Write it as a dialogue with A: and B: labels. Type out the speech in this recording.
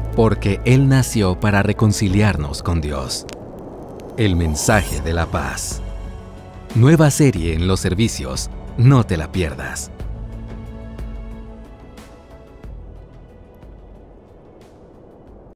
A: porque Él nació para reconciliarnos con Dios. El mensaje de la paz. Nueva serie en los servicios, no te la pierdas.